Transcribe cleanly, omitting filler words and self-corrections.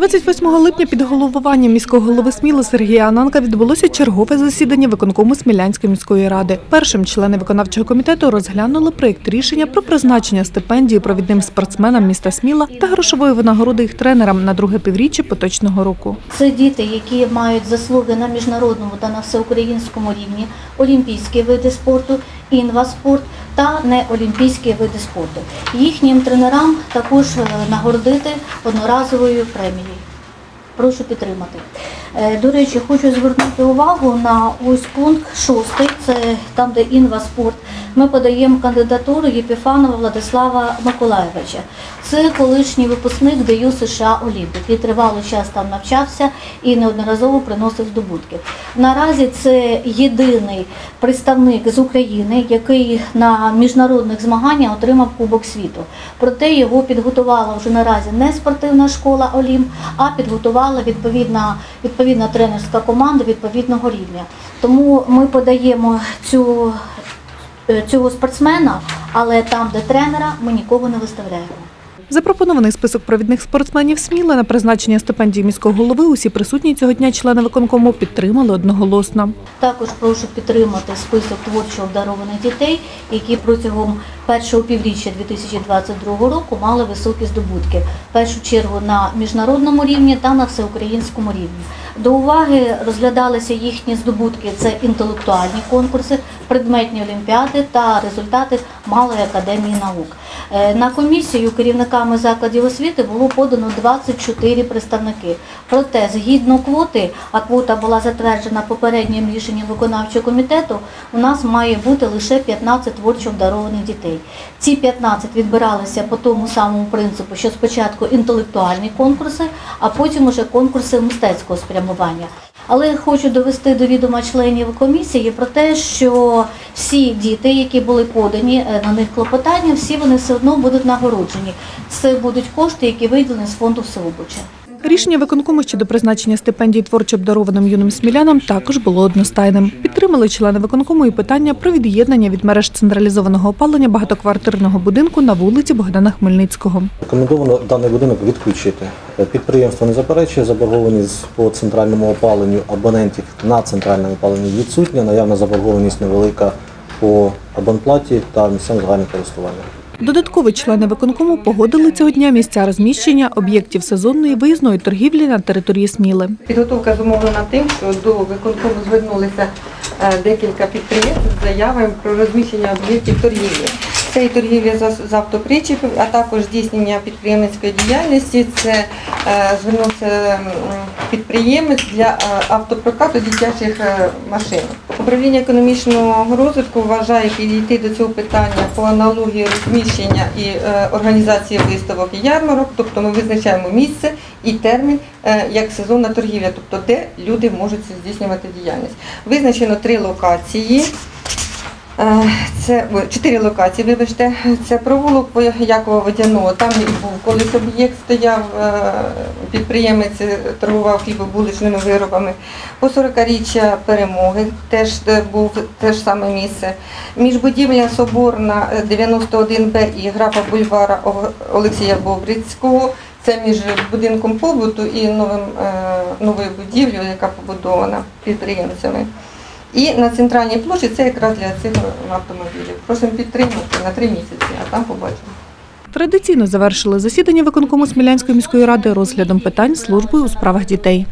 28 липня під головуванням міського голови Сміли Сергія Ананка відбулося чергове засідання виконкому Смілянської міської ради. Першим члени виконавчого комітету розглянули проєкт рішення про призначення стипендії провідним спортсменам міста Сміла та грошової винагороди їх тренерам на друге півріччя поточного року. Це діти, які мають заслуги на міжнародному та на всеукраїнському рівні, олімпійські види спорту, інваспорт та неолімпійські види спорту. Їхнім тренерам також нагородити одноразовою премією. Прошу підтримати. До речі, хочу звернути увагу на ось пункт 6, це там, де інваспорт. Ми подаємо кандидатуру Єпіфанова Владислава Миколайовича. Це колишній випускник ДЮ США Олімпік, який тривалий час там навчався і неодноразово приносив здобутки. Наразі це єдиний представник з України, який на міжнародних змаганнях отримав Кубок світу. Проте його підготувала вже наразі не спортивна школа Олімп, а підготувала відповідна тренерська команда відповідного рівня. Тому ми подаємо цього спортсмена, але там, де тренера, ми нікого не виставляємо. Запропонований список провідних спортсменів Сміли на призначення стипендії міського голови усі присутні цього дня члени виконкому підтримали одноголосно. Також прошу підтримати список творчо обдарованих дітей, які протягом першого півріччя 2022 року мали високі здобутки. В першу чергу на міжнародному рівні та на всеукраїнському рівні. До уваги розглядалися їхні здобутки – це інтелектуальні конкурси, предметні олімпіади та результати Малої академії наук. На комісію керівниками закладів освіти було подано 24 представники. Проте, згідно квоти, а квота була затверджена попереднім рішенням виконавчого комітету, у нас має бути лише 15 творчо обдарованих дітей. Ці 15 відбиралися по тому самому принципу, що спочатку інтелектуальні конкурси, а потім уже конкурси мистецького спрямування. Але хочу довести до відома членів комісії про те, що всі діти, які були подані на них клопотання, всі вони все одно будуть нагороджені. Це будуть кошти, які виділені з фонду всеобучення. Рішення виконкому щодо призначення стипендії творчо обдарованим юним смілянам також було одностайним. Підтримали члени виконкому і питання про від'єднання від мереж централізованого опалення багатоквартирного будинку на вулиці Богдана Хмельницького. Рекомендовано даний будинок відключити. Підприємство не заперечує, заборгованість по центральному опаленню абонентів на центральному опаленні відсутня, наявна заборгованість невелика по абонплаті та місцям загального користування. Додатково члени виконкому погодили цього дня місця розміщення об'єктів сезонної виїзної торгівлі на території Сміли. Підготовка зумовлена тим, що до виконкому звернулися декілька підприємств з заявами про розміщення об'єктів торгівлі. Це і торгівля з автопричепів, а також здійснення підприємницької діяльності. Це звернувся підприємець для автопрокату дитячих машин. Управління економічного розвитку вважає підійти до цього питання по аналогії розміщення і організації виставок і ярмарок, тобто ми визначаємо місце і термін як сезонна торгівля, тобто де люди можуть здійснювати діяльність. Визначено 3 локації. Це 4 локації, вибачте, це провулок Якова-Водяного, там був колись об'єкт, стояв, підприємець торгував хлібобуличними виробами. По 40-річчя Перемоги теж був те ж саме місце. Міжбудівля Соборна 91Б і графа бульвара Олексія Бобрицького, це між будинком побуту і новою будівлею, яка побудована підприємцями. І на центральній площі це якраз для цих автомобілів. Просимо підтримати на 3 місяці, а там побачимо. Традиційно завершили засідання виконкому Смілянської міської ради розглядом питань служби у справах дітей.